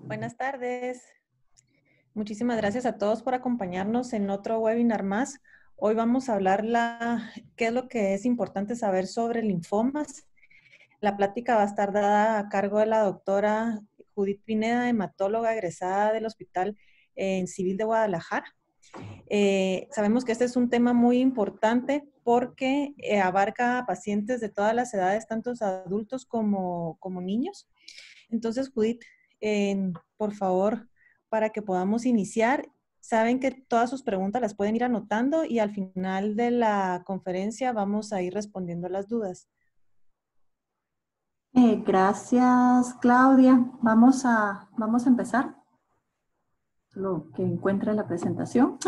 Buenas tardes. Muchísimas gracias a todos por acompañarnos en otro webinar más. Hoy vamos a hablar qué es lo que es importante saber sobre linfomas. La plática va a estar dada a cargo de la doctora Judith Pineda, hematóloga egresada del Hospital Civil de Guadalajara. Sabemos que este es un tema muy importante porque abarca a pacientes de todas las edades, tanto adultos como niños. Entonces, Judith, por favor, para que podamos iniciar, saben que todas sus preguntas las pueden ir anotando y al final de la conferencia vamos a ir respondiendo las dudas. Gracias, Claudia. Vamos a empezar. Lo que encuentre la presentación.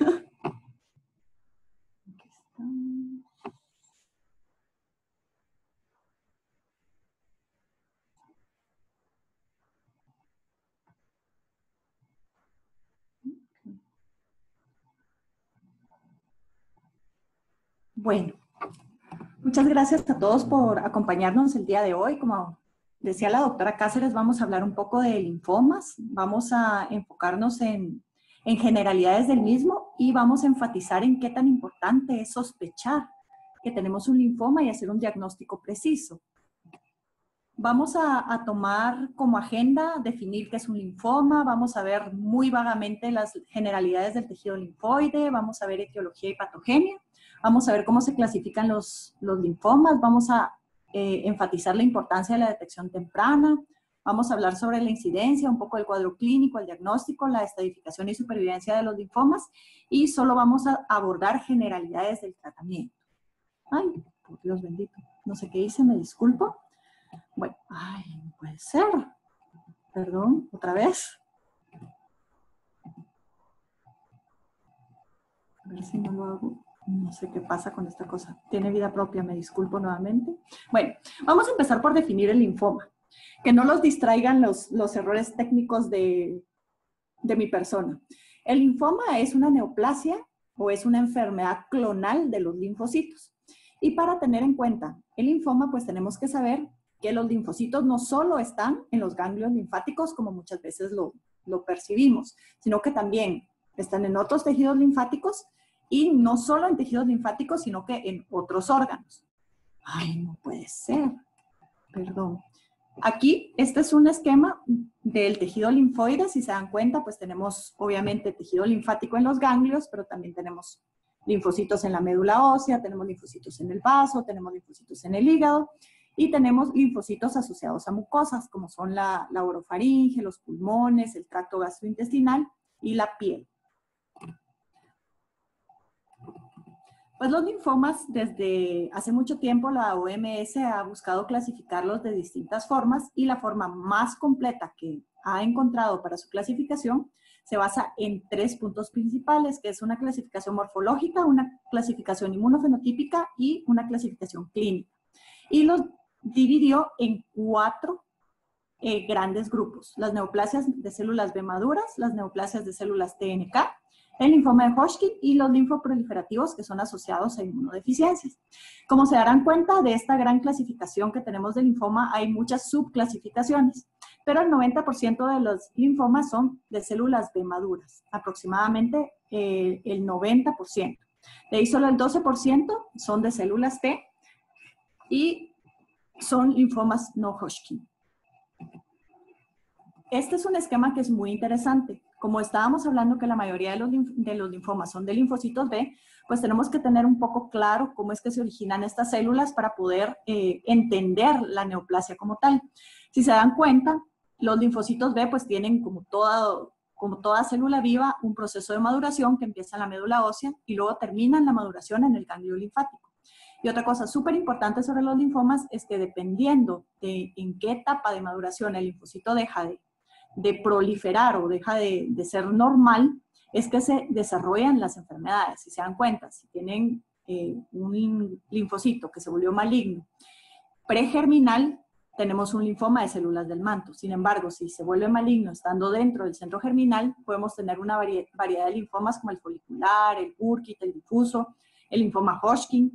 Bueno, muchas gracias a todos por acompañarnos el día de hoy. Como decía la doctora Cáceres, vamos a hablar un poco de linfomas. Vamos a enfocarnos en generalidades del mismo y vamos a enfatizar en qué tan importante es sospechar que tenemos un linfoma y hacer un diagnóstico preciso. Vamos a tomar como agenda, definir qué es un linfoma, vamos a ver muy vagamente las generalidades del tejido linfoide, vamos a ver etiología y patogenia, vamos a ver cómo se clasifican los linfomas, vamos a enfatizar la importancia de la detección temprana, vamos a hablar sobre la incidencia, un poco del cuadro clínico, el diagnóstico, la estadificación y supervivencia de los linfomas y solo vamos a abordar generalidades del tratamiento. Ay, por Dios bendito, no sé qué hice, me disculpo. Bueno, ay, no puede ser. Perdón, otra vez. A ver si no lo hago. No sé qué pasa con esta cosa. Tiene vida propia, me disculpo nuevamente. Bueno, vamos a empezar por definir el linfoma. Que no los distraigan los errores técnicos de mi persona. El linfoma es una neoplasia o es una enfermedad clonal de los linfocitos. Y para tener en cuenta el linfoma, pues tenemos que saber que los linfocitos no solo están en los ganglios linfáticos, como muchas veces lo percibimos, sino que también están en otros tejidos linfáticos y no solo en tejidos linfáticos, sino que en otros órganos. Ay, no puede ser. Perdón. Aquí, este es un esquema del tejido linfoide. Si se dan cuenta, pues tenemos obviamente tejido linfático en los ganglios, pero también tenemos linfocitos en la médula ósea, tenemos linfocitos en el vaso, tenemos linfocitos en el hígado y tenemos linfocitos asociados a mucosas, como son la orofaringe, los pulmones, el tracto gastrointestinal y la piel. Pues los linfomas, desde hace mucho tiempo la OMS ha buscado clasificarlos de distintas formas y la forma más completa que ha encontrado para su clasificación se basa en 3 puntos principales, que es una clasificación morfológica, una clasificación inmunofenotípica y una clasificación clínica. Y los dividió en 4 grandes grupos: las neoplasias de células B maduras, las neoplasias de células TNK, el linfoma de Hodgkin y los linfoproliferativos que son asociados a inmunodeficiencias. Como se darán cuenta de esta gran clasificación que tenemos de linfoma, hay muchas subclasificaciones, pero el 90% de los linfomas son de células B maduras, aproximadamente el 90%. De ahí solo el 12% son de células T y son linfomas no Hodgkin. Este es un esquema que es muy interesante. Como estábamos hablando que la mayoría de los linfomas son de linfocitos B, pues tenemos que tener un poco claro cómo es que se originan estas células para poder entender la neoplasia como tal. Si se dan cuenta, los linfocitos B pues tienen como toda célula viva un proceso de maduración que empieza en la médula ósea y luego termina en la maduración en el ganglio linfático. Y otra cosa súper importante sobre los linfomas es que dependiendo de en qué etapa de maduración el linfocito deja de proliferar o deja de ser normal, es que se desarrollan las enfermedades. Si se dan cuenta, si tienen un linfocito que se volvió maligno pregerminal, tenemos un linfoma de células del manto. Sin embargo, si se vuelve maligno estando dentro del centro germinal, podemos tener una variedad de linfomas como el folicular, el Burkitt, el difuso, el linfoma Hodgkin.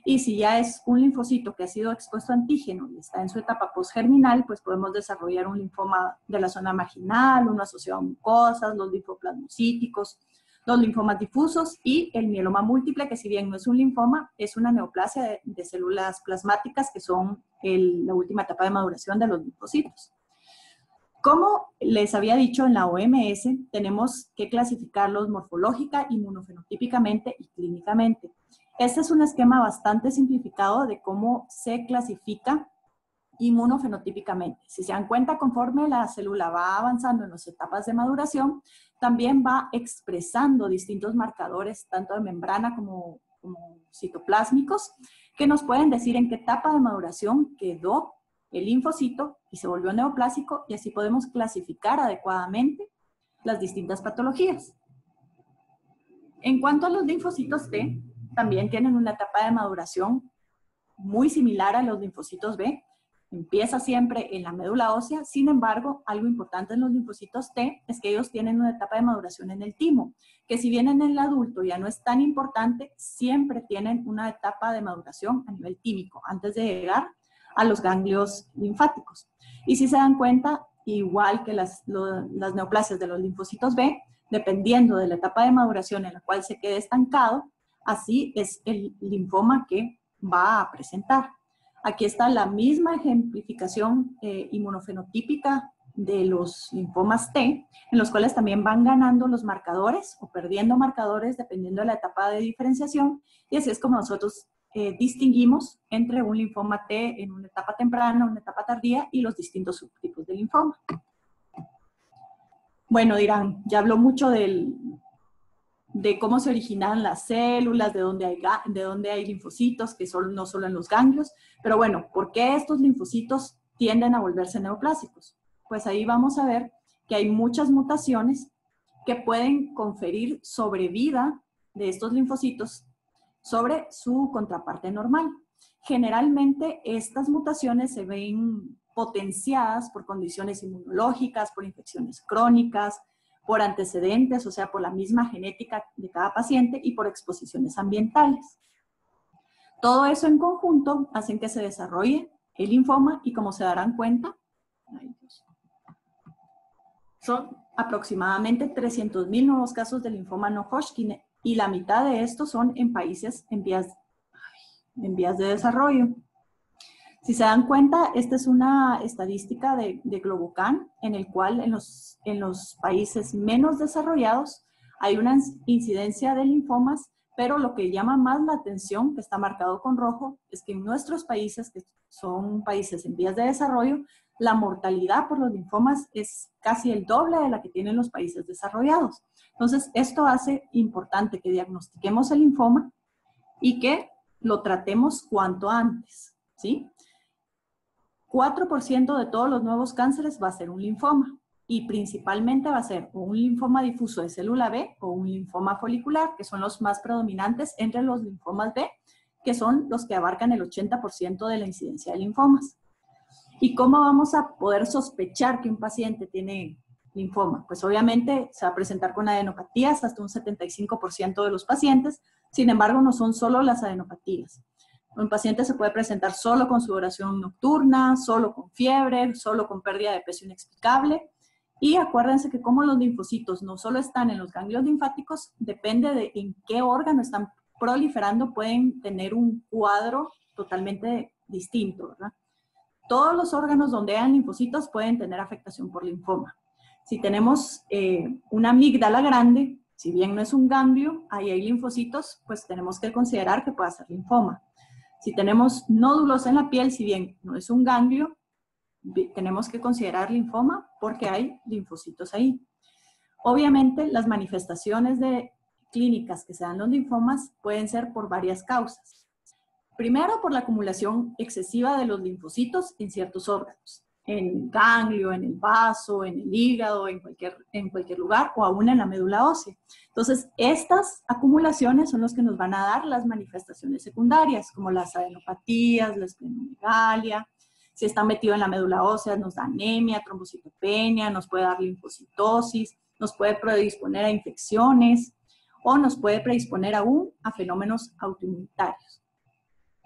Y si ya es un linfocito que ha sido expuesto a antígeno y está en su etapa postgerminal, pues podemos desarrollar un linfoma de la zona marginal, uno asociado a mucosas, los linfoplasmocíticos, los linfomas difusos y el mieloma múltiple, que si bien no es un linfoma, es una neoplasia de células plasmáticas que son la última etapa de maduración de los linfocitos. Como les había dicho en la OMS, tenemos que clasificarlos morfológica, inmunofenotípicamente y clínicamente. Este es un esquema bastante simplificado de cómo se clasifica inmunofenotípicamente. Si se dan cuenta, conforme la célula va avanzando en las etapas de maduración, también va expresando distintos marcadores, tanto de membrana como citoplásmicos, que nos pueden decir en qué etapa de maduración quedó el linfocito y se volvió neoplásico, y así podemos clasificar adecuadamente las distintas patologías. En cuanto a los linfocitos T, también tienen una etapa de maduración muy similar a los linfocitos B. Empieza siempre en la médula ósea. Sin embargo, algo importante en los linfocitos T es que ellos tienen una etapa de maduración en el timo, que si bien en el adulto ya no es tan importante, siempre tienen una etapa de maduración a nivel tímico, antes de llegar a los ganglios linfáticos. Y si se dan cuenta, igual que las neoplasias de los linfocitos B, dependiendo de la etapa de maduración en la cual se quede estancado, así es el linfoma que va a presentar. Aquí está la misma ejemplificación inmunofenotípica de los linfomas T, en los cuales también van ganando los marcadores o perdiendo marcadores dependiendo de la etapa de diferenciación, y así es como nosotros distinguimos entre un linfoma T en una etapa temprana, una etapa tardía y los distintos subtipos de linfoma. Bueno, dirán, ya habló mucho de cómo se originan las células, de dónde hay linfocitos, que son no solo en los ganglios, pero bueno, ¿por qué estos linfocitos tienden a volverse neoplásicos? Pues ahí vamos a ver que hay muchas mutaciones que pueden conferir sobrevida de estos linfocitos sobre su contraparte normal. Generalmente estas mutaciones se ven potenciadas por condiciones inmunológicas, por infecciones crónicas, por antecedentes, o sea, por la misma genética de cada paciente y por exposiciones ambientales. Todo eso en conjunto hacen que se desarrolle el linfoma y, como se darán cuenta, son aproximadamente 300,000 nuevos casos de linfoma no Hodgkin y la mitad de estos son en países en vías de desarrollo. Si se dan cuenta, esta es una estadística de Globocan, en el cual en los países menos desarrollados hay una incidencia de linfomas, pero lo que llama más la atención, que está marcado con rojo, es que en nuestros países, que son países en vías de desarrollo, la mortalidad por los linfomas es casi el doble de la que tienen los países desarrollados. Entonces, esto hace importante que diagnostiquemos el linfoma y que lo tratemos cuanto antes, ¿sí? 4% de todos los nuevos cánceres va a ser un linfoma y principalmente va a ser un linfoma difuso de célula B o un linfoma folicular, que son los más predominantes entre los linfomas B, que son los que abarcan el 80% de la incidencia de linfomas. ¿Y cómo vamos a poder sospechar que un paciente tiene linfoma? Pues obviamente se va a presentar con adenopatías hasta un 75% de los pacientes. Sin embargo, no son solo las adenopatías. Un paciente se puede presentar solo con sudoración nocturna, solo con fiebre, solo con pérdida de peso inexplicable. Y acuérdense que como los linfocitos no solo están en los ganglios linfáticos, depende de en qué órgano están proliferando, pueden tener un cuadro totalmente distinto, ¿verdad? Todos los órganos donde hayan linfocitos pueden tener afectación por linfoma. Si tenemos una amígdala grande, si bien no es un ganglio, ahí hay linfocitos, pues tenemos que considerar que puede ser linfoma. Si tenemos nódulos en la piel, si bien no es un ganglio, tenemos que considerar linfoma porque hay linfocitos ahí. Obviamente, las manifestaciones clínicas que se dan los linfomas pueden ser por varias causas. Primero, por la acumulación excesiva de los linfocitos en ciertos órganos, en el ganglio, en el vaso, en el hígado, en cualquier lugar o aún en la médula ósea. Entonces, estas acumulaciones son las que nos van a dar las manifestaciones secundarias, como las adenopatías, la esplenomegalia. Si está metido en la médula ósea, nos da anemia, trombocitopenia, nos puede dar linfocitosis, nos puede predisponer a infecciones o nos puede predisponer aún a fenómenos autoinmunitarios.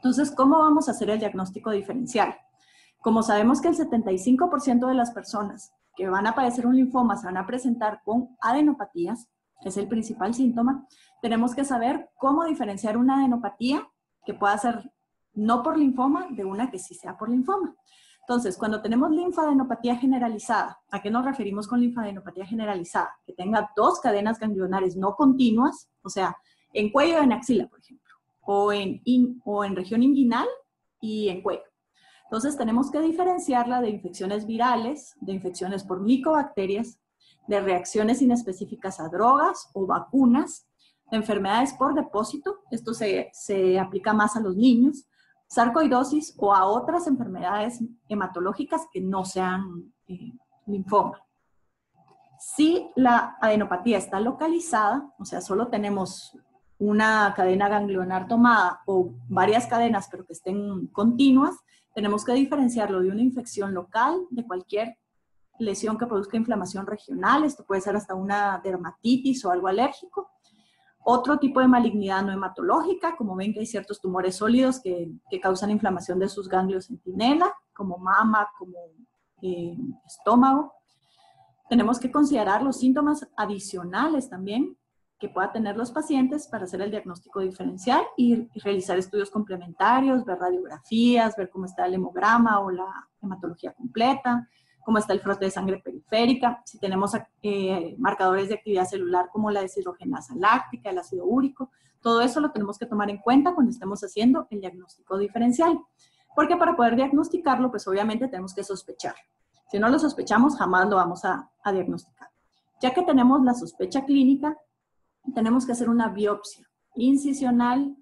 Entonces, ¿cómo vamos a hacer el diagnóstico diferencial? Como sabemos que el 75% de las personas que van a padecer un linfoma se van a presentar con adenopatías, que es el principal síntoma, tenemos que saber cómo diferenciar una adenopatía que pueda ser no por linfoma de una que sí sea por linfoma. Entonces, cuando tenemos linfadenopatía generalizada, ¿a qué nos referimos con linfadenopatía generalizada? Que tenga 2 cadenas ganglionares no continuas, o sea, en cuello o en axila, por ejemplo, o en región inguinal y en cuello. Entonces, tenemos que diferenciarla de infecciones virales, de infecciones por micobacterias, de reacciones inespecíficas a drogas o vacunas, de enfermedades por depósito, esto se aplica más a los niños, sarcoidosis o a otras enfermedades hematológicas que no sean linfoma. Si la adenopatía está localizada, o sea, solo tenemos una cadena ganglionar tomada o varias cadenas pero que estén continuas, tenemos que diferenciarlo de una infección local, de cualquier lesión que produzca inflamación regional, esto puede ser hasta una dermatitis o algo alérgico. Otro tipo de malignidad no hematológica, como ven que hay ciertos tumores sólidos que causan inflamación de sus ganglios centinela, como mama, como estómago. Tenemos que considerar los síntomas adicionales también que puedan tener los pacientes para hacer el diagnóstico diferencial y realizar estudios complementarios, ver radiografías, ver cómo está el hemograma o la hematología completa, cómo está el frote de sangre periférica, si tenemos marcadores de actividad celular como la deshidrogenasa láctica, el ácido úrico, todo eso lo tenemos que tomar en cuenta cuando estemos haciendo el diagnóstico diferencial. Porque para poder diagnosticarlo, pues obviamente tenemos que sospechar. Si no lo sospechamos, jamás lo vamos a diagnosticar. Ya que tenemos la sospecha clínica, tenemos que hacer una biopsia incisional,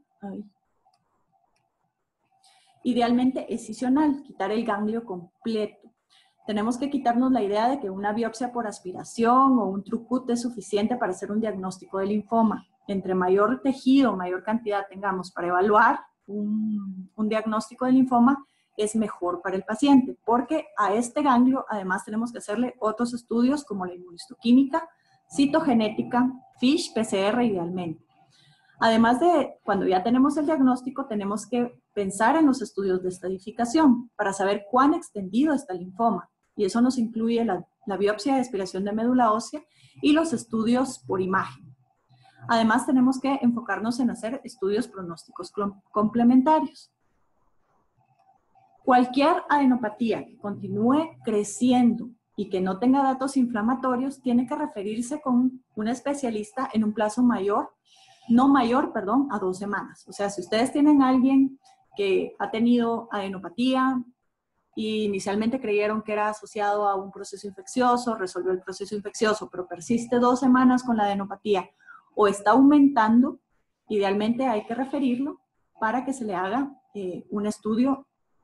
idealmente escisional, quitar el ganglio completo. Tenemos que quitarnos la idea de que una biopsia por aspiración o un trucut es suficiente para hacer un diagnóstico de linfoma. Entre mayor tejido, mayor cantidad tengamos para evaluar un diagnóstico de linfoma, es mejor para el paciente, porque a este ganglio además tenemos que hacerle otros estudios como la inmunistoquímica, citogenética, FISH, PCR idealmente. Además de, cuando ya tenemos el diagnóstico, tenemos que pensar en los estudios de estadificación para saber cuán extendido está el linfoma. Y eso nos incluye la biopsia de aspiración de médula ósea y los estudios por imagen. Además, tenemos que enfocarnos en hacer estudios pronósticos complementarios. Cualquier adenopatía que continúe creciendo y que no tenga datos inflamatorios, tiene que referirse con un especialista en un plazo mayor, a 2 semanas. O sea, si ustedes tienen a alguien que ha tenido adenopatía y inicialmente creyeron que era asociado a un proceso infeccioso, resolvió el proceso infeccioso, pero persiste 2 semanas con la adenopatía o está aumentando, idealmente hay que referirlo para que se le haga un estudio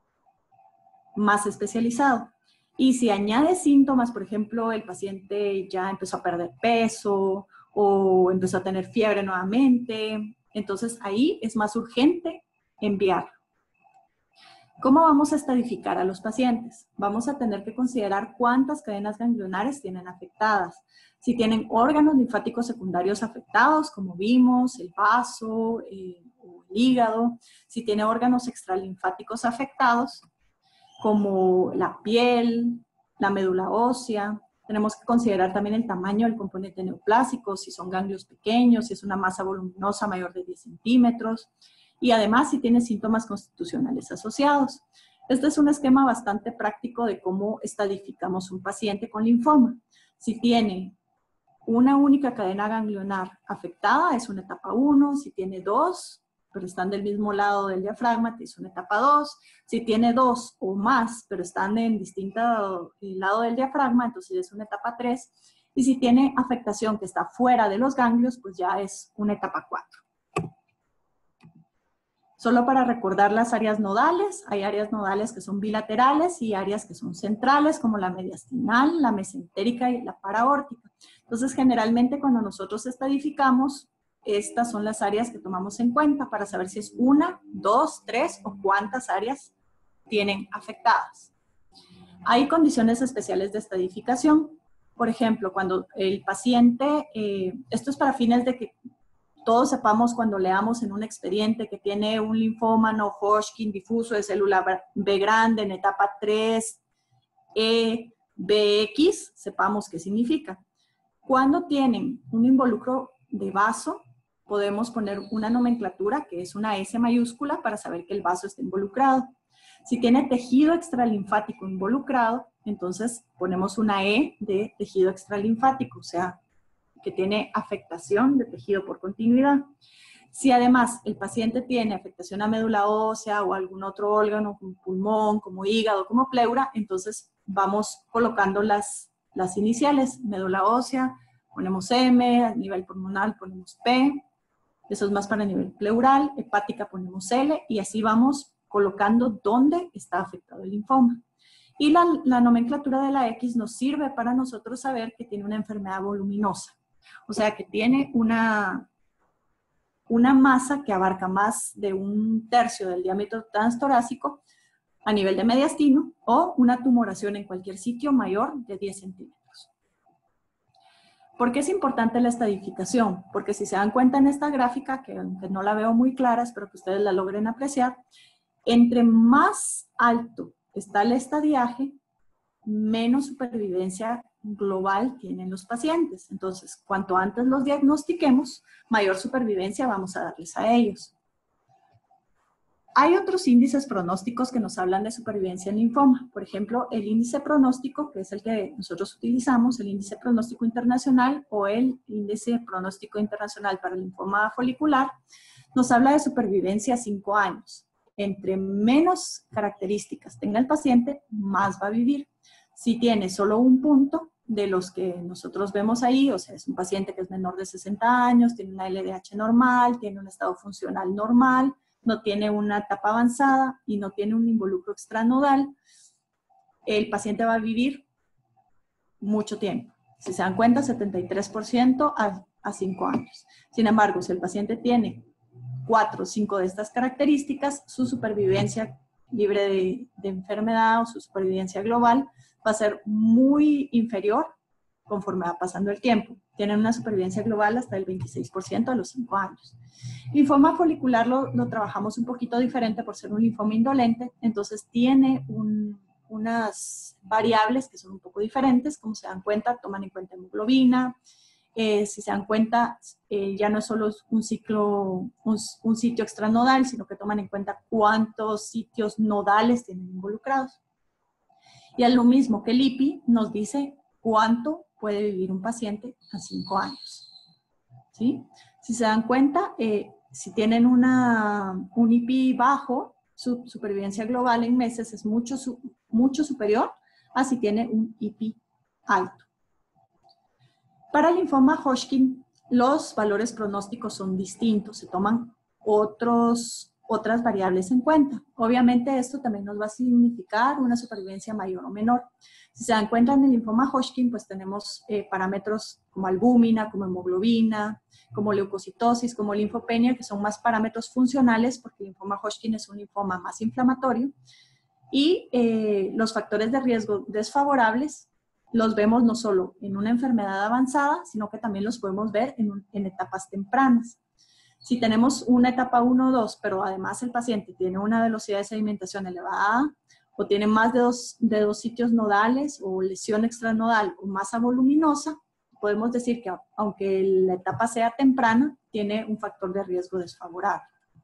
más especializado. Y si añade síntomas, por ejemplo, el paciente ya empezó a perder peso o empezó a tener fiebre nuevamente, entonces ahí es más urgente enviarlo. ¿Cómo vamos a estadificar a los pacientes? Vamos a tener que considerar cuántas cadenas ganglionares tienen afectadas. Si tienen órganos linfáticos secundarios afectados, como vimos, el vaso o el hígado. Si tiene órganos extralinfáticos afectados, como la piel, la médula ósea. Tenemos que considerar también el tamaño del componente neoplásico, si son ganglios pequeños, si es una masa voluminosa mayor de 10 centímetros. Y además si tiene síntomas constitucionales asociados. Este es un esquema bastante práctico de cómo estadificamos un paciente con linfoma. Si tiene una única cadena ganglionar afectada, es una etapa 1. Si tiene 2, pero están del mismo lado del diafragma, es una etapa 2. Si tiene 2 o más, pero están en distinto lado del diafragma, entonces es una etapa 3. Y si tiene afectación que está fuera de los ganglios, pues ya es una etapa 4. Solo para recordar las áreas nodales, hay áreas nodales que son bilaterales y áreas que son centrales, como la mediastinal, la mesentérica y la paraórtica. Entonces, generalmente cuando nosotros estadificamos, estas son las áreas que tomamos en cuenta para saber si es 1, 2, 3 o cuántas áreas tienen afectadas. Hay condiciones especiales de estadificación. Por ejemplo, cuando el paciente, esto es para fines de que todos sepamos cuando leamos en un expediente que tiene un linfoma no Hodgkin difuso de célula B grande en etapa 3, BX, sepamos qué significa. Cuando tienen un involucro de vaso, podemos poner una nomenclatura que es una S mayúscula para saber que el vaso está involucrado. Si tiene tejido extralinfático involucrado, entonces ponemos una E de tejido extralinfático, o sea, que tiene afectación de tejido por continuidad. Si además el paciente tiene afectación a médula ósea o algún otro órgano como pulmón, como hígado, como pleura, entonces vamos colocando las iniciales, médula ósea, ponemos M, a nivel pulmonar ponemos P, eso es más para nivel pleural, hepática ponemos L, y así vamos colocando dónde está afectado el linfoma. Y la nomenclatura de la X nos sirve para nosotros saber que tiene una enfermedad voluminosa, o sea que tiene una masa que abarca más de 1/3 del diámetro transtorácico a nivel de mediastino o una tumoración en cualquier sitio mayor de 10 centímetros. ¿Por qué es importante la estadificación? Porque si se dan cuenta en esta gráfica, que aunque no la veo muy clara, espero que ustedes la logren apreciar, entre más alto está el estadiaje, menos supervivencia global tienen los pacientes. Entonces, cuanto antes los diagnostiquemos, mayor supervivencia vamos a darles a ellos. Hay otros índices pronósticos que nos hablan de supervivencia en linfoma. Por ejemplo, el índice pronóstico, que es el que nosotros utilizamos, el índice pronóstico internacional o el índice pronóstico internacional para el linfoma folicular, nos habla de supervivencia a 5 años. Entre menos características tenga el paciente, más va a vivir. Si tiene solo un punto de los que nosotros vemos ahí, o sea, es un paciente que es menor de 60 años, tiene una LDH normal, tiene un estado funcional normal, no tiene una etapa avanzada y no tiene un involucro extranodal, el paciente va a vivir mucho tiempo. Si se dan cuenta, 73% a 5 años. Sin embargo, si el paciente tiene 4 o 5 de estas características, su supervivencia libre de enfermedad o su supervivencia global va a ser muy inferior conforme va pasando el tiempo. Tienen una supervivencia global hasta el 26% a los 5 años. Linfoma folicular lo trabajamos un poquito diferente por ser un linfoma indolente, entonces tiene unas variables que son un poco diferentes. Como se dan cuenta, toman en cuenta hemoglobina. Si se dan cuenta, ya no es solo un sitio extranodal, sino que toman en cuenta cuántos sitios nodales tienen involucrados. Y es lo mismo que el IPI nos dice cuánto puede vivir un paciente a 5 años. ¿Sí? Si se dan cuenta, si tienen un IPI bajo, su supervivencia global en meses es mucho superior a si tiene un IPI alto. Para el linfoma Hodgkin, los valores pronósticos son distintos, se toman otras variables en cuenta. Obviamente esto también nos va a significar una supervivencia mayor o menor. Si se dan cuenta en el linfoma Hodgkin, pues tenemos parámetros como albúmina, como hemoglobina, como leucocitosis, como linfopenia, que son más parámetros funcionales porque el linfoma Hodgkin es un linfoma más inflamatorio. Y los factores de riesgo desfavorables los vemos no solo en una enfermedad avanzada, sino que también los podemos ver en etapas tempranas. Si tenemos una etapa 1 o 2, pero además el paciente tiene una velocidad de sedimentación elevada, o tiene más de dos sitios nodales, o lesión extranodal, o masa voluminosa, podemos decir que aunque la etapa sea temprana, tiene un factor de riesgo desfavorable.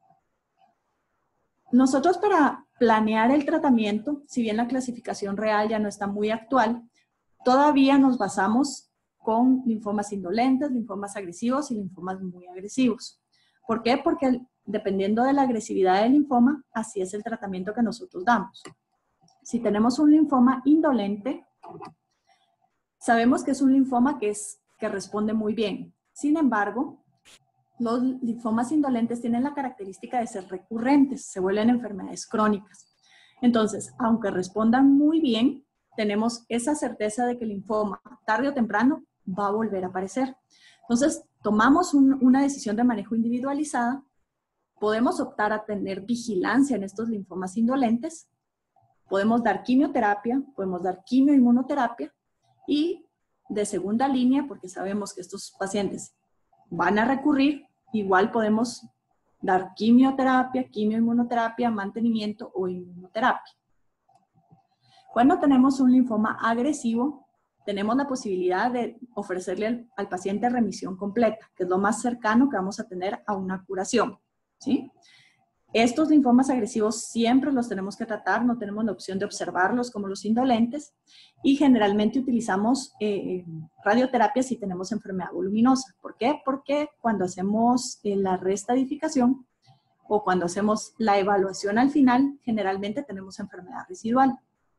Nosotros para planear el tratamiento, si bien la clasificación real ya no está muy actual, todavía nos basamos con linfomas indolentes, linfomas agresivos y linfomas muy agresivos. ¿Por qué? Porque dependiendo de la agresividad del linfoma, así es el tratamiento que nosotros damos. Si tenemos un linfoma indolente, sabemos que es un linfoma que responde muy bien. Sin embargo, los linfomas indolentes tienen la característica de ser recurrentes, se vuelven enfermedades crónicas. Entonces, aunque respondan muy bien, tenemos esa certeza de que el linfoma, tarde o temprano, va a volver a aparecer. Entonces, tomamos una decisión de manejo individualizada, podemos optar a tener vigilancia en estos linfomas indolentes, podemos dar quimioterapia, podemos dar quimioinmunoterapia y de segunda línea, porque sabemos que estos pacientes van a recurrir, igual podemos dar quimioterapia, quimioinmunoterapia, mantenimiento o inmunoterapia. Cuando tenemos un linfoma agresivo, tenemos la posibilidad de ofrecerle al paciente remisión completa, que es lo más cercano que vamos a tener a una curación, ¿sí? Estos linfomas agresivos siempre los tenemos que tratar, no tenemos la opción de observarlos como los indolentes, y generalmente utilizamos radioterapia si tenemos enfermedad voluminosa. ¿Por qué? Porque cuando hacemos la reestadificación o cuando hacemos la evaluación al final, generalmente tenemos enfermedad residual.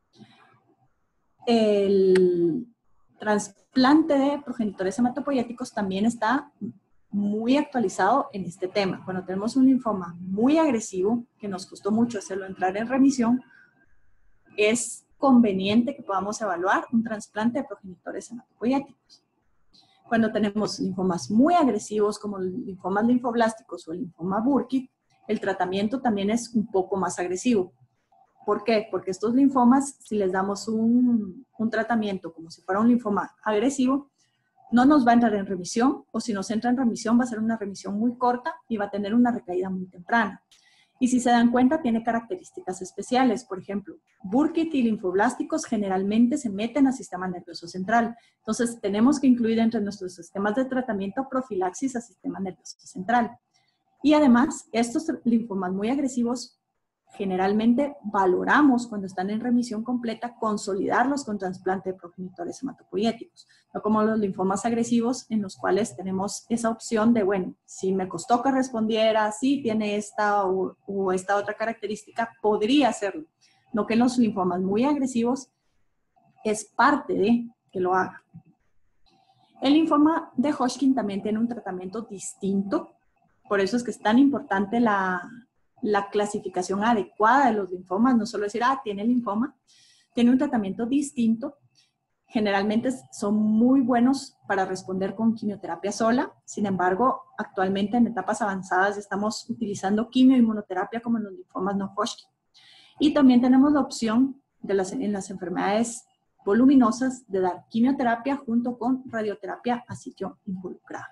El trasplante de progenitores hematopoyéticos también está muy actualizado en este tema. Cuando tenemos un linfoma muy agresivo, que nos costó mucho hacerlo entrar en remisión, es conveniente que podamos evaluar un trasplante de progenitores hematopoyéticos. Cuando tenemos linfomas muy agresivos, como linfomas linfoblásticos o el linfoma Burkitt, el tratamiento también es un poco más agresivo. ¿Por qué? Porque estos linfomas, si les damos un tratamiento como si fuera un linfoma agresivo, no nos va a entrar en remisión, o si nos entra en remisión va a ser una remisión muy corta y va a tener una recaída muy temprana. Y si se dan cuenta, tiene características especiales. Por ejemplo, Burkitt y linfoblásticos generalmente se meten al sistema nervioso central. Entonces, tenemos que incluir entre nuestros sistemas de tratamiento profilaxis al sistema nervioso central. Y además, estos linfomas muy agresivos generalmente valoramos cuando están en remisión completa consolidarlos con trasplante de progenitores hematopoyéticos, no como los linfomas agresivos en los cuales tenemos esa opción de, bueno, si me costó que respondiera, si tiene esta o esta otra característica, podría hacerlo. No que en los linfomas muy agresivos es parte de que lo haga. El linfoma de Hodgkin también tiene un tratamiento distinto, por eso es que es tan importante la clasificación adecuada de los linfomas, no solo decir, tiene linfoma, tiene un tratamiento distinto. Generalmente son muy buenos para responder con quimioterapia sola, sin embargo, actualmente en etapas avanzadas estamos utilizando quimioinmunoterapia como en los linfomas no Hodgkin. Y también tenemos la opción en las enfermedades voluminosas de dar quimioterapia junto con radioterapia a sitio involucrado.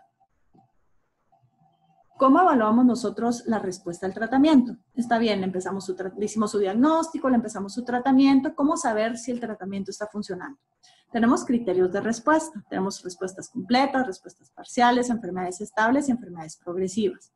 ¿Cómo evaluamos nosotros la respuesta al tratamiento? Está bien, le hicimos su diagnóstico, le empezamos su tratamiento. ¿Cómo saber si el tratamiento está funcionando? Tenemos criterios de respuesta. Tenemos respuestas completas, respuestas parciales, enfermedades estables y enfermedades progresivas.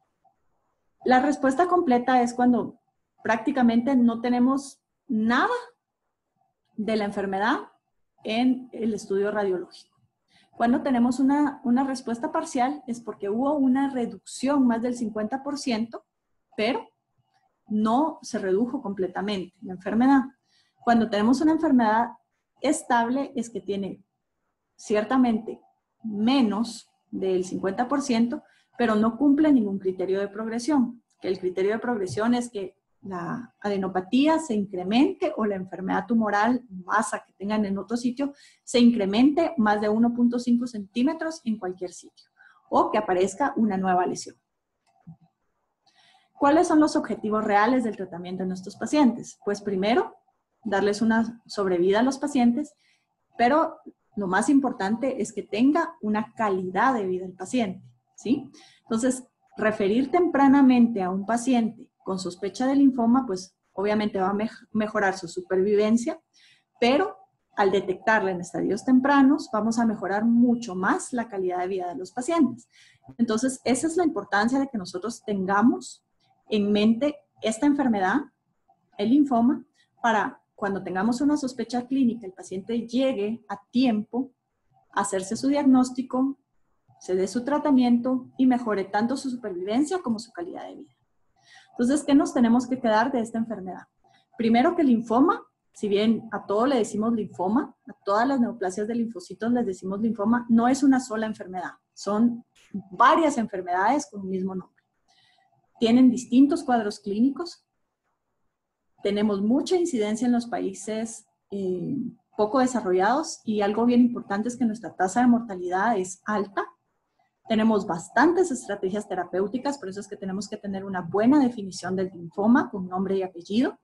La respuesta completa es cuando prácticamente no tenemos nada de la enfermedad en el estudio radiológico. Cuando tenemos una respuesta parcial es porque hubo una reducción más del 50%, pero no se redujo completamente la enfermedad. Cuando tenemos una enfermedad estable es que tiene ciertamente menos del 50%, pero no cumple ningún criterio de progresión. Que el criterio de progresión es que la adenopatía se incremente o la enfermedad tumoral, masa que tengan en otro sitio, se incremente más de 1.5 centímetros en cualquier sitio o que aparezca una nueva lesión. ¿Cuáles son los objetivos reales del tratamiento en nuestros pacientes? Pues primero, darles una sobrevida a los pacientes, pero lo más importante es que tenga una calidad de vida el paciente, ¿sí? Entonces, referir tempranamente a un paciente con sospecha de linfoma, pues obviamente va a mejorar su supervivencia, pero al detectarla en estadios tempranos, vamos a mejorar mucho más la calidad de vida de los pacientes. Entonces, esa es la importancia de que nosotros tengamos en mente esta enfermedad, el linfoma, para cuando tengamos una sospecha clínica, el paciente llegue a tiempo a hacerse su diagnóstico, se dé su tratamiento y mejore tanto su supervivencia como su calidad de vida. Entonces, ¿qué nos tenemos que quedar de esta enfermedad? Primero que el linfoma, si bien a todo le decimos linfoma, a todas las neoplasias de linfocitos les decimos linfoma, no es una sola enfermedad, son varias enfermedades con el mismo nombre. Tienen distintos cuadros clínicos, tenemos mucha incidencia en los países poco desarrollados y algo bien importante es que nuestra tasa de mortalidad es alta. Tenemos bastantes estrategias terapéuticas, por eso es que tenemos que tener una buena definición del linfoma con nombre y apellido.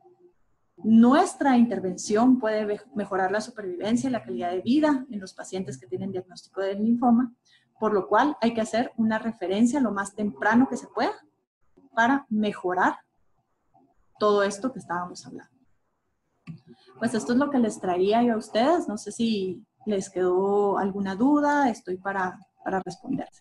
Nuestra intervención puede mejorar la supervivencia y la calidad de vida en los pacientes que tienen diagnóstico del linfoma. por lo cual hay que hacer una referencia lo más temprano que se pueda para mejorar todo esto que estábamos hablando. Pues esto es lo que les traía yo a ustedes. No sé si les quedó alguna duda, estoy para responderse.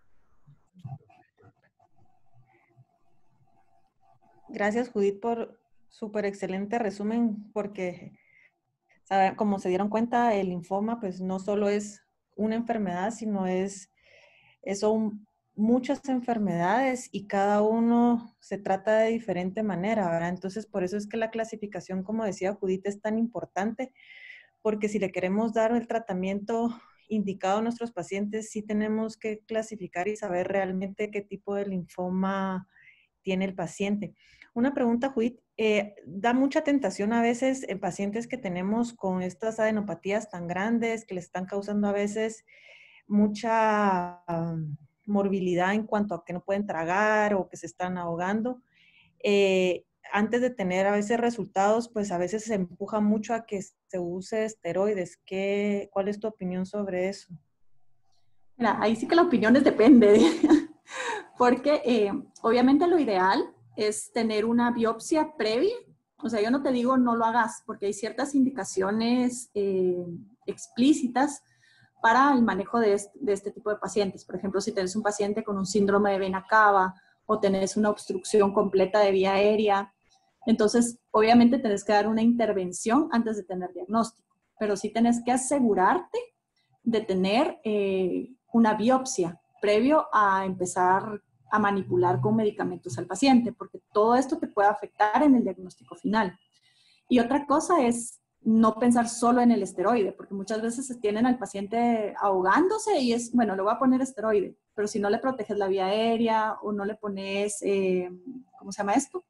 Gracias, Judith, por súper excelente resumen, porque como se dieron cuenta, el linfoma pues no solo es una enfermedad, sino son muchas enfermedades y cada uno se trata de diferente manera, ¿verdad? Entonces, por eso es que la clasificación, como decía Judith, es tan importante, porque si le queremos dar el tratamiento indicado a nuestros pacientes, sí tenemos que clasificar y saber realmente qué tipo de linfoma tiene el paciente. Una pregunta, Judith, da mucha tentación a veces en pacientes que tenemos con estas adenopatías tan grandes que le están causando a veces mucha morbilidad en cuanto a que no pueden tragar o que se están ahogando. Antes de tener a veces resultados, pues a veces se empuja mucho a que se use esteroides. ¿Cuál es tu opinión sobre eso? Mira, ahí sí que la opinión depende, porque obviamente lo ideal es tener una biopsia previa. O sea, yo no te digo no lo hagas, porque hay ciertas indicaciones explícitas para el manejo de este tipo de pacientes. Por ejemplo, si tienes un paciente con un síndrome de vena cava o tenés una obstrucción completa de vía aérea, entonces obviamente tenés que dar una intervención antes de tener diagnóstico, pero sí tenés que asegurarte de tener una biopsia previo a empezar a manipular con medicamentos al paciente, porque todo esto te puede afectar en el diagnóstico final. Y otra cosa es no pensar solo en el esteroide, porque muchas veces se tienen al paciente ahogándose y es, bueno, le voy a poner esteroide, pero si no le proteges la vía aérea o no le pones, ¿cómo se llama esto?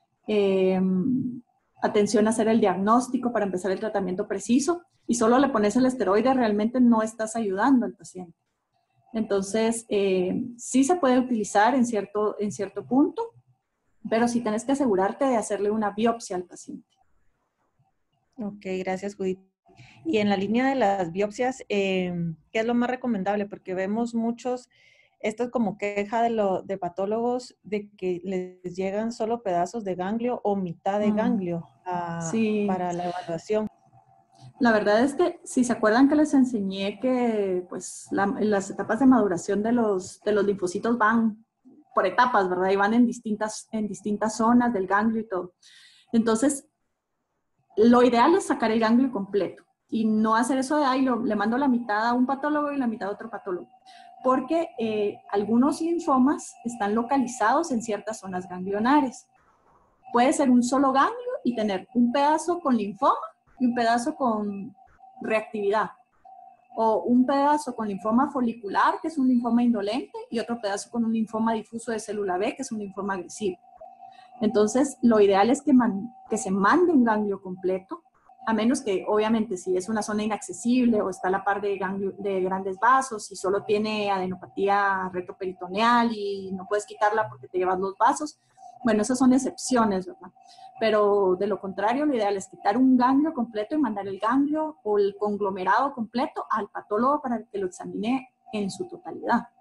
Atención a hacer el diagnóstico para empezar el tratamiento preciso y solo le pones el esteroide, realmente no estás ayudando al paciente. Entonces, sí se puede utilizar en cierto punto, pero sí tienes que asegurarte de hacerle una biopsia al paciente. Ok, gracias, Judith. Y en la línea de las biopsias, ¿qué es lo más recomendable? Porque vemos muchos, esto es como queja de patólogos de que les llegan solo pedazos de ganglio o mitad de ganglio Sí. para la evaluación. La verdad es que si se acuerdan que les enseñé que pues las etapas de maduración de los linfocitos van por etapas, ¿verdad? Y van en distintas zonas del ganglio y todo. Entonces, lo ideal es sacar el ganglio completo y no hacer eso de, ay, le mando la mitad a un patólogo y la mitad a otro patólogo. Porque algunos linfomas están localizados en ciertas zonas ganglionares. Puede ser un solo ganglio y tener un pedazo con linfoma y un pedazo con reactividad. O un pedazo con linfoma folicular, que es un linfoma indolente, y otro pedazo con un linfoma difuso de célula B, que es un linfoma agresivo. Entonces, lo ideal es que se mande un ganglio completo, a menos que, obviamente, si es una zona inaccesible o está a la par de grandes vasos y solo tiene adenopatía retroperitoneal y no puedes quitarla porque te llevas los vasos, bueno, esas son excepciones, ¿verdad? Pero de lo contrario, lo ideal es quitar un ganglio completo y mandar el ganglio o el conglomerado completo al patólogo para que lo examine en su totalidad.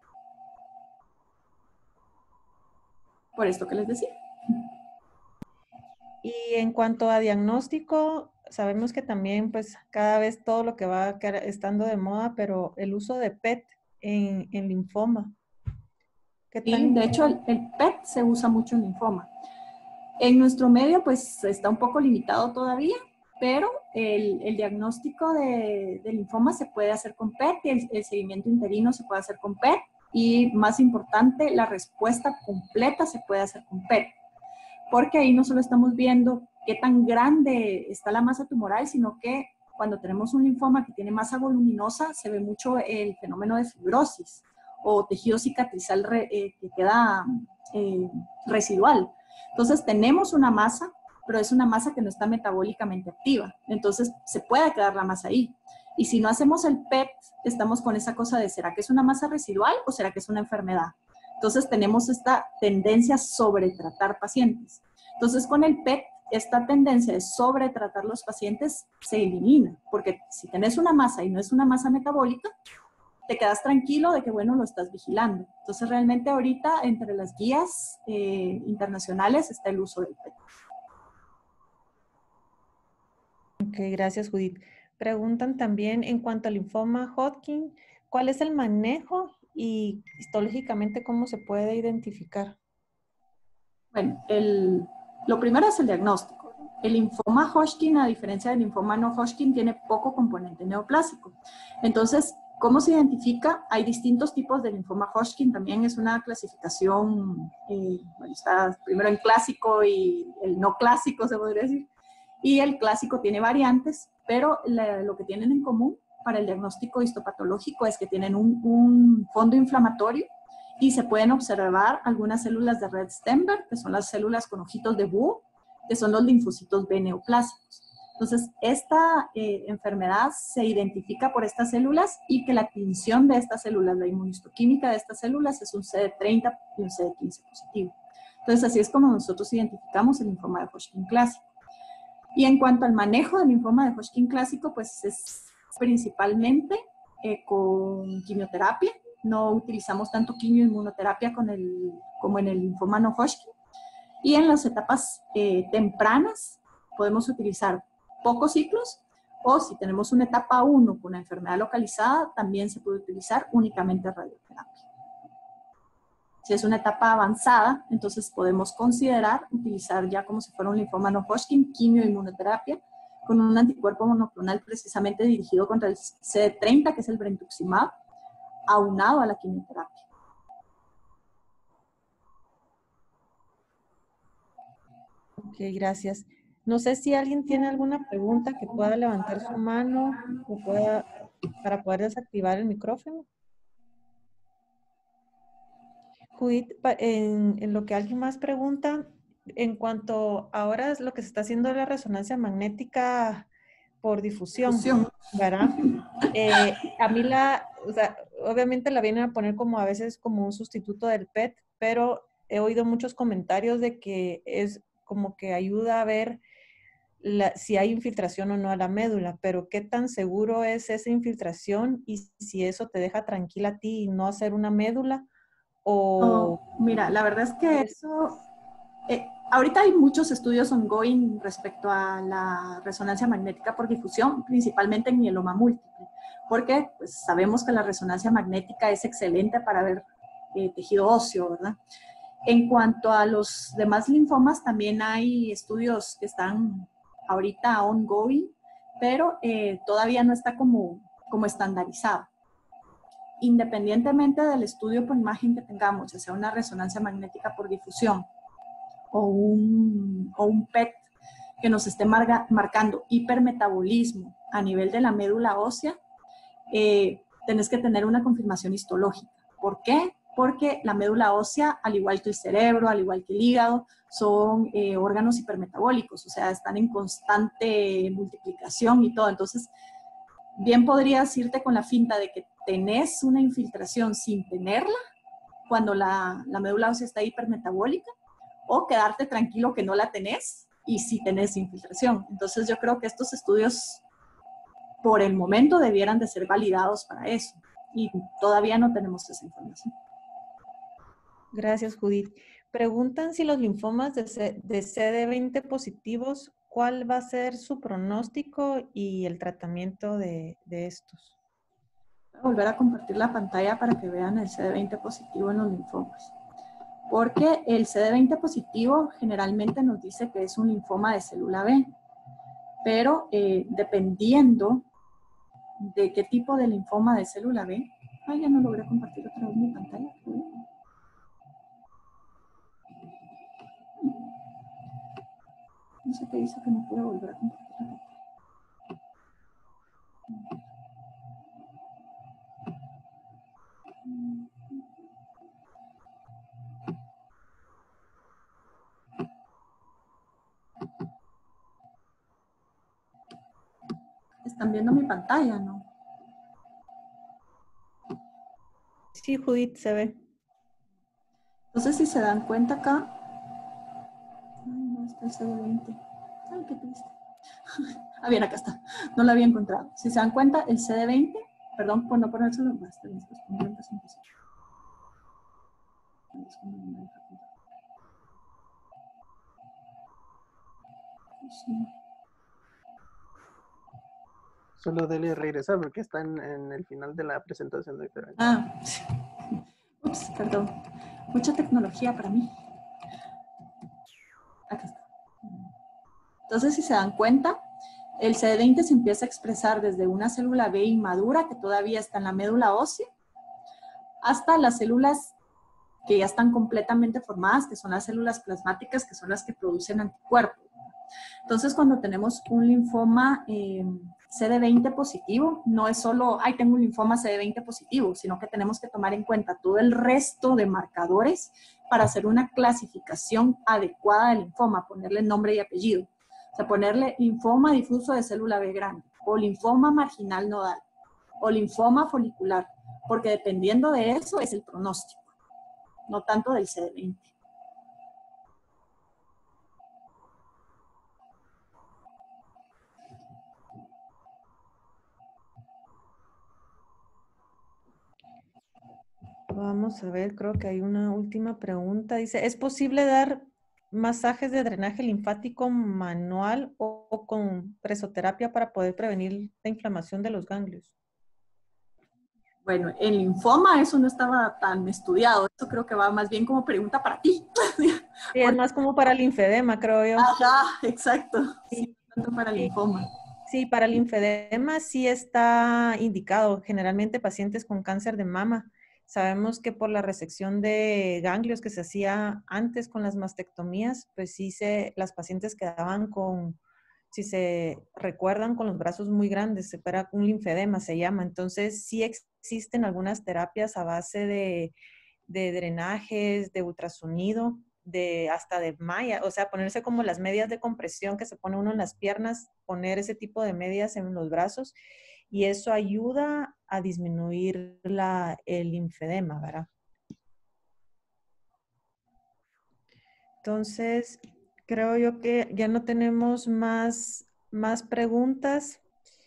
Por esto que les decía. Y en cuanto a diagnóstico, sabemos que también pues cada vez todo lo que va estando de moda, pero el uso de PET en linfoma. Y de hecho el PET se usa mucho en linfoma. En nuestro medio pues está un poco limitado todavía, pero el diagnóstico de linfoma se puede hacer con PET y el seguimiento interino se puede hacer con PET y más importante, la respuesta completa se puede hacer con PET, porque ahí no solo estamos viendo qué tan grande está la masa tumoral, sino que cuando tenemos un linfoma que tiene masa voluminosa se ve mucho el fenómeno de fibrosis o tejido cicatrizal que queda residual. Entonces tenemos una masa, pero es una masa que no está metabólicamente activa. Entonces se puede quedar la masa ahí. Y si no hacemos el PET, estamos con esa cosa de ¿será que es una masa residual o será que es una enfermedad? Entonces tenemos esta tendencia a sobretratar pacientes. Entonces con el PET, esta tendencia de sobretratar los pacientes se elimina, porque si tenés una masa y no es una masa metabólica, te quedas tranquilo de que, bueno, lo estás vigilando. Entonces, realmente ahorita entre las guías internacionales está el uso del PET. Ok, gracias, Judith. Preguntan también en cuanto al linfoma Hodgkin, ¿cuál es el manejo y histológicamente cómo se puede identificar? Bueno, lo primero es el diagnóstico. El linfoma Hodgkin, a diferencia del linfoma no Hodgkin, tiene poco componente neoplásico. Entonces, ¿cómo se identifica? Hay distintos tipos de linfoma Hodgkin. También es una clasificación, bueno, está primero en clásico y el no clásico, se podría decir. Y el clásico tiene variantes, pero lo que tienen en común para el diagnóstico histopatológico es que tienen un fondo inflamatorio y se pueden observar algunas células de Red-Stenberg, que son las células con ojitos de búho, que son los linfocitos B neoplásicos. Entonces, esta enfermedad se identifica por estas células y que la tinción de estas células, la inmunistoquímica de estas células es un CD30 y un CD15 positivo. Entonces, así es como nosotros identificamos el linfoma de Hodgkin clásico. Y en cuanto al manejo del linfoma de Hodgkin clásico, pues es principalmente con quimioterapia. No utilizamos tanto quimioinmunoterapia como en el linfoma no Hodgkin. Y en las etapas tempranas podemos utilizar pocos ciclos, o si tenemos una etapa 1 con una enfermedad localizada, también se puede utilizar únicamente radioterapia. Si es una etapa avanzada, entonces podemos considerar utilizar ya como si fuera un linfoma no Hodgkin, quimioinmunoterapia, con un anticuerpo monoclonal precisamente dirigido contra el CD30, que es el brentuximab, aunado a la quimioterapia. Ok, gracias. No sé si alguien tiene alguna pregunta que pueda levantar su mano o para poder desactivar el micrófono. Judith, en lo que alguien más pregunta, en cuanto ahora es lo que se está haciendo la resonancia magnética por difusión, ¿verdad? A mí o sea, obviamente la vienen a poner como a veces como un sustituto del PET, pero he oído muchos comentarios de que es como que ayuda a ver si hay infiltración o no a la médula, pero qué tan seguro es esa infiltración y si eso te deja tranquila a ti y no hacer una médula o... Mira, la verdad es que eso... ahorita hay muchos estudios ongoing respecto a la resonancia magnética por difusión, principalmente en mieloma múltiple, porque pues, sabemos que la resonancia magnética es excelente para ver tejido óseo, ¿verdad? En cuanto a los demás linfomas, también hay estudios que están ahorita ongoing, pero todavía no está como estandarizado. Independientemente del estudio por imagen que tengamos, ya sea una resonancia magnética por difusión o un PET que nos esté marcando hipermetabolismo a nivel de la médula ósea, tenés que tener una confirmación histológica. ¿Por qué? Porque la médula ósea, al igual que el cerebro, al igual que el hígado, son órganos hipermetabólicos, o sea, están en constante multiplicación y todo. Entonces, bien podrías irte con la finta de que tenés una infiltración sin tenerla cuando la médula ósea está hipermetabólica, o quedarte tranquilo que no la tenés y sí tenés infiltración. Entonces yo creo que estos estudios por el momento debieran de ser validados para eso y todavía no tenemos esa información. Gracias, Judith. Preguntan si los linfomas de CD20 positivos, ¿cuál va a ser su pronóstico y el tratamiento de estos? Voy a volver a compartir la pantalla para que vean el CD20 positivo en los linfomas. Porque el CD20 positivo generalmente nos dice que es un linfoma de célula B, pero dependiendo de qué tipo de linfoma de célula B, ya no logré compartir otra vez mi pantalla. No sé qué hizo que no pude volver a compartir la pantalla. Están viendo mi pantalla, ¿no? Sí, Judith, se ve. Entonces, si se dan cuenta acá, ay, no está el CD20. Ay, qué triste. Bien, acá está. No lo había encontrado. Si se dan cuenta, el CD20 Perdón por no ponérselo más. Solo dele regresar porque está en el final de la presentación, doctora. Ah, ups, perdón. Mucha tecnología para mí. Acá está. Entonces, si se dan cuenta, el CD20 se empieza a expresar desde una célula B inmadura que todavía está en la médula ósea hasta las células que ya están completamente formadas, que son las células plasmáticas, que son las que producen anticuerpos. Entonces, cuando tenemos un linfoma CD20 positivo, no es solo, ay, tengo un linfoma CD20 positivo, sino que tenemos que tomar en cuenta todo el resto de marcadores para hacer una clasificación adecuada del linfoma, ponerle nombre y apellido. O sea, ponerle linfoma difuso de célula B grande, o linfoma marginal nodal, o linfoma folicular, porque dependiendo de eso es el pronóstico, no tanto del CD20. Vamos a ver, creo que hay una última pregunta. Dice, ¿es posible dar masajes de drenaje linfático manual o con presoterapia para poder prevenir la inflamación de los ganglios? Bueno, el linfoma, eso no estaba tan estudiado. Eso creo que va más bien como pregunta para ti. Sí, es más como para el linfedema, creo yo. Ajá, exacto. Sí, Sí, tanto para sí, linfoma. sí, para el linfedema sí está indicado. Generalmente pacientes con cáncer de mama. Sabemos que por la resección de ganglios que se hacía antes con las mastectomías, pues sí las pacientes quedaban con, si se recuerdan, con los brazos muy grandes, se para un linfedema, se llama. Entonces sí existen algunas terapias a base de drenajes, de ultrasonido, hasta de malla, o sea, ponerse como las medias de compresión que se pone uno en las piernas, poner ese tipo de medias en los brazos y eso ayuda a disminuir el linfedema, ¿verdad? Entonces, creo yo que ya no tenemos más preguntas.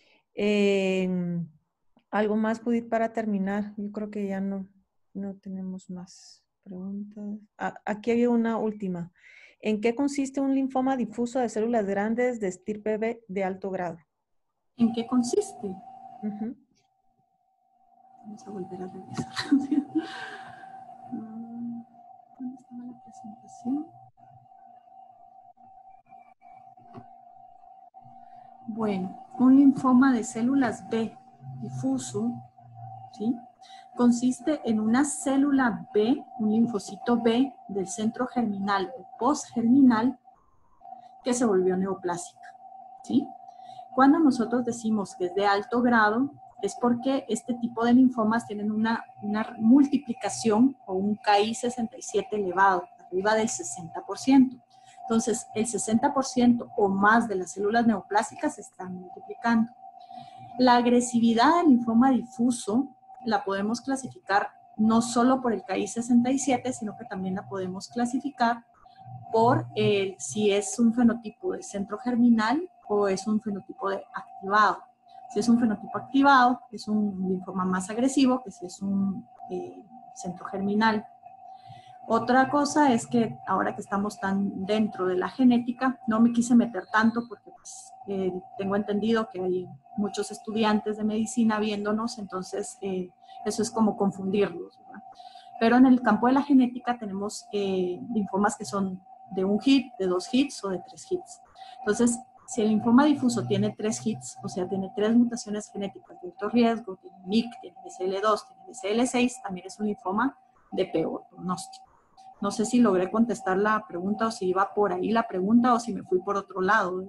¿Algo más, Judith, para terminar? Yo creo que ya no tenemos más preguntas. Aquí había una última. ¿En qué consiste un linfoma difuso de células grandes de estirpe B de alto grado? ¿En qué consiste? Ujú. Vamos a volver a revisar. ¿Dónde estaba la presentación? Bueno, un linfoma de células B difuso, ¿sí? Consiste en una célula B, un linfocito B del centro germinal o postgerminal que se volvió neoplásica, ¿sí? Cuando nosotros decimos que es de alto grado, es porque este tipo de linfomas tienen una multiplicación o un KI67 elevado, arriba del 60%. Entonces, el 60% o más de las células neoplásicas se están multiplicando. La agresividad del linfoma difuso la podemos clasificar no solo por el KI67, sino que también la podemos clasificar por si es un fenotipo de centro germinal o es un fenotipo de activado. Si es un fenotipo activado, es un linfoma más agresivo que si es un centro germinal. Otra cosa es que ahora que estamos tan dentro de la genética, no me quise meter tanto porque pues, tengo entendido que hay muchos estudiantes de medicina viéndonos, entonces eso es como confundirlos, ¿verdad? Pero en el campo de la genética tenemos linfomas que son de un hit, de 2 hits o de 3 hits. Entonces, si el linfoma difuso tiene 3 hits, o sea, tiene 3 mutaciones genéticas de alto riesgo, tiene MYC, tiene BCL2, tiene BCL6, también es un linfoma de peor pronóstico. No sé si logré contestar la pregunta o si iba por ahí la pregunta o si me fui por otro lado.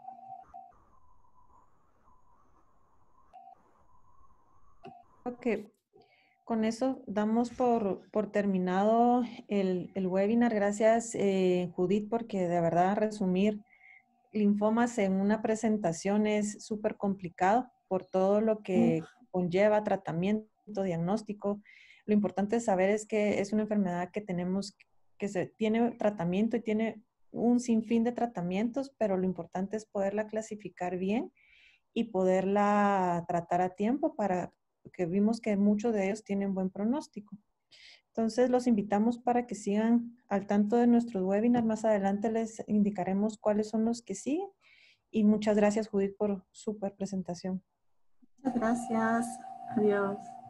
Ok, con eso damos por terminado el webinar. Gracias, Judith, porque de verdad resumir linfomas en una presentación es súper complicado por todo lo que conlleva tratamiento, diagnóstico. Lo importante de saber es que es una enfermedad que tiene tratamiento y tiene un sinfín de tratamientos, pero lo importante es poderla clasificar bien y poderla tratar a tiempo para que vimos que muchos de ellos tienen buen pronóstico. Entonces, los invitamos para que sigan al tanto de nuestros webinars. Más adelante les indicaremos cuáles son los que siguen. Y muchas gracias, Judith, por su presentación. Muchas gracias. Adiós.